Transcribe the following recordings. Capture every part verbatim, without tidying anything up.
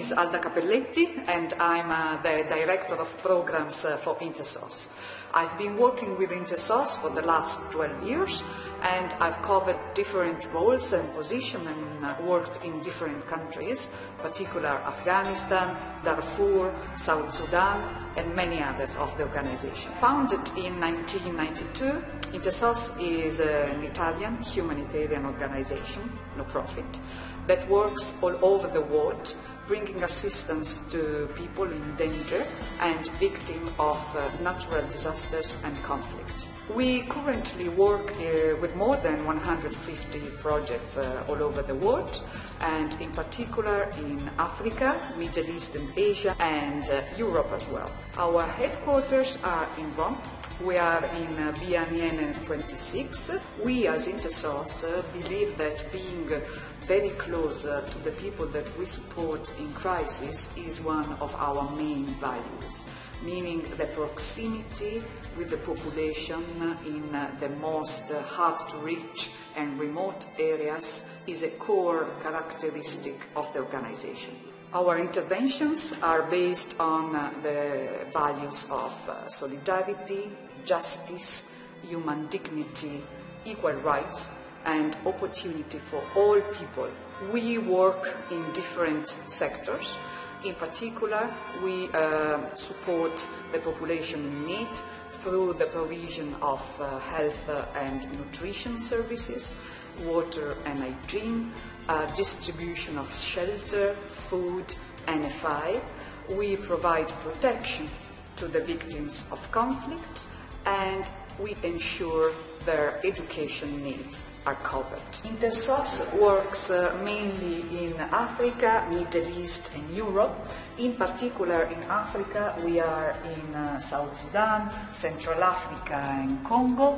is Alda Capelletti and I'm uh, the Director of Programs uh, for Intersos. I've been working with Intersos for the last twelve years and I've covered different roles and positions and uh, worked in different countries, particularly Afghanistan, Darfur, South Sudan and many others of the organization. Founded in nineteen ninety-two, Intersos is an Italian humanitarian organization, no profit, that works all over the world, bringing assistance to people in danger and victims of uh, natural disasters and conflict. We currently work uh, with more than one hundred fifty projects uh, all over the world, and in particular in Africa, Middle East and Asia, and uh, Europe as well. Our headquarters are in Rome. We are in uh, Via Niene twenty-six. We as Intersos uh, believe that being uh, very close uh, to the people that we support in crisis is one of our main values, meaning the proximity with the population in uh, the most uh, hard-to-reach and remote areas is a core characteristic of the organization. Our interventions are based on uh, the values of uh, solidarity, justice, human dignity, equal rights, and opportunity for all people. We work in different sectors. In particular, we uh, support the population in need through the provision of uh, health uh, and nutrition services, water and hygiene, uh, distribution of shelter, food and F I. We provide protection to the victims of conflict and we ensure their education needs are covered. Intersos works uh, mainly in Africa, Middle East and Europe. In particular in Africa we are in uh, South Sudan, Central Africa and Congo.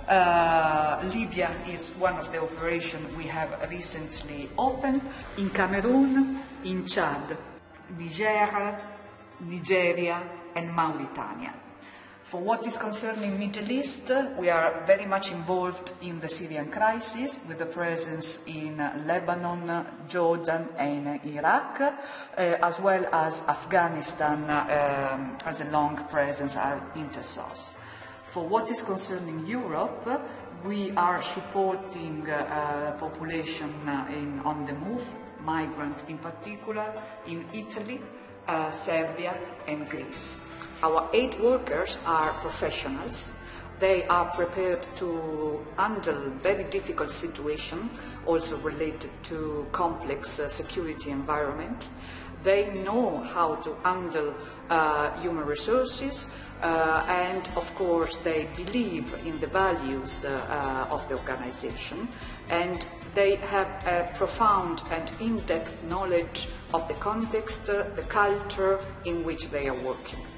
Uh, Libya is one of the operations we have recently opened. In Cameroon, in Chad, Niger, Nigeria and Mauritania. For what is concerning Middle East, we are very much involved in the Syrian crisis with a presence in Lebanon, Jordan and Iraq, uh, as well as Afghanistan uh, um, as a long presence at Intersos. For what is concerning Europe, we are supporting uh, population uh, in, on the move, migrants in particular, in Italy, uh, Serbia and Greece. Our aid workers are professionals. They are prepared to handle very difficult situations, also related to complex uh, security environment. They know how to handle uh, human resources uh, and of course they believe in the values uh, uh, of the organization, and they have a profound and in-depth knowledge of the context, uh, the culture in which they are working.